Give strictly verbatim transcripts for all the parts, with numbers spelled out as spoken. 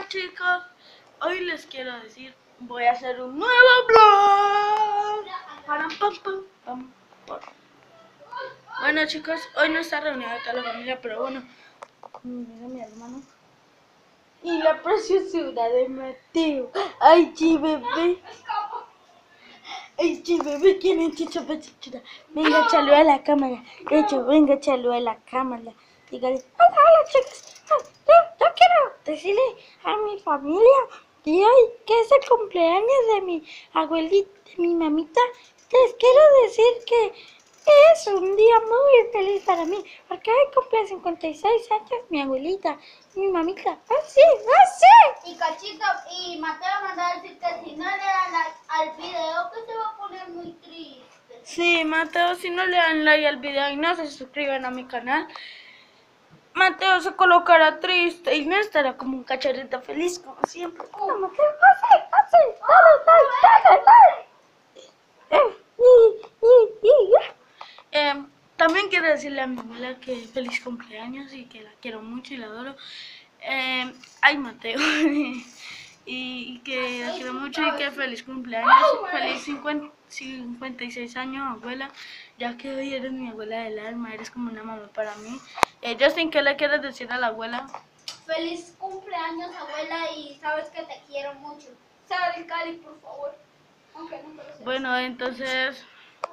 Hola chicos, hoy les quiero decir, voy a hacer un nuevo vlog. Param, pam, pam, pam, pam. Bueno chicos, hoy no está reunida toda la familia, pero bueno, mira mi hermano y la preciosura de Mateo. Ay, sí, bebé. Ay, sí, bebé, ¿quién es chicha chicha? Venga, saluda a la cámara. De hecho, venga, saluda a la cámara. Dígale, hola, hola chicos. Yo, yo quiero decirle a mi familia que hoy, que es el cumpleaños de mi abuelita, de mi mamita, les quiero decir que es un día muy feliz para mí, porque hoy cumple cincuenta y seis años mi abuelita, mi mamita. ¡Así, así! Y Cachito y Mateo mandó a decir que si no le dan like al video, que se va a poner muy triste. Sí, Mateo, si no le dan like al video y no se suscriben a mi canal, Mateo se colocará triste y no estará como un cachorrito feliz como siempre. Uh. Mateo, así, así, dale like, dale like. Eh, y, y, y, ya. Eh, también quiero decirle a mi abuela que feliz cumpleaños y que la quiero mucho y la adoro. Eh, ay, Mateo. Y que la quiero mucho y que feliz cumpleaños, feliz cincuenta y seis años, abuela, ya que hoy eres mi abuela del alma, eres como una mamá para mí. Eh, Justin, ¿qué le quieres decir a la abuela? Feliz cumpleaños, abuela, y sabes que te quiero mucho. Sal, Cali, por favor. Aunque no te lo sé. Bueno, entonces,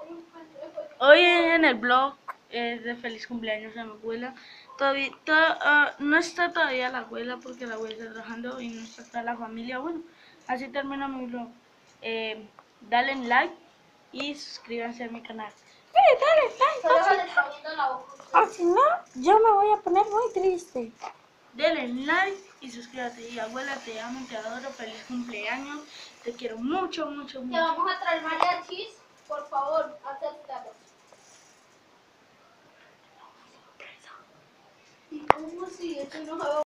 hoy en el blog es de feliz cumpleaños a mi abuela. Todavía to, uh, no está todavía la abuela porque la abuela está trabajando y no está toda la familia. Bueno, así termina mi blog. Eh, dale like y suscríbanse a mi canal. Sí, dale like. Solo se le está viendo la boca. O si no, yo me voy a poner muy triste. Dale like y suscríbete. Y abuela, te amo, te adoro. Feliz cumpleaños. Te quiero mucho, mucho, Te mucho. vamos a traer mariachis, por favor, acéptalo. ¿Y cómo si eso no se va a